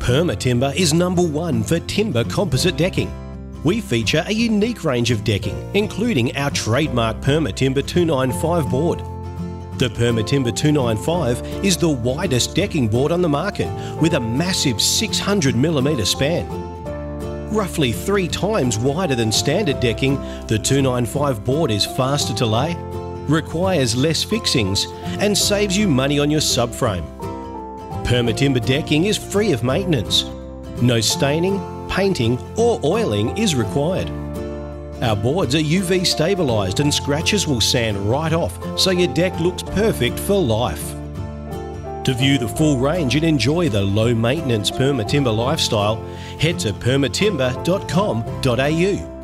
PermaTimber is #1 for timber composite decking. We feature a unique range of decking, including our trademark PermaTimber 295 board. The PermaTimber 295 is the widest decking board on the market, with a massive 600mm span. Roughly 3 times wider than standard decking, the 295 board is faster to lay, requires less fixings, and saves you money on your subframe. PermaTimber decking is free of maintenance. No staining, painting or oiling is required. Our boards are UV stabilised and scratches will sand right off, so your deck looks perfect for life. To view the full range and enjoy the low maintenance PermaTimber lifestyle, head to permatimber.com.au.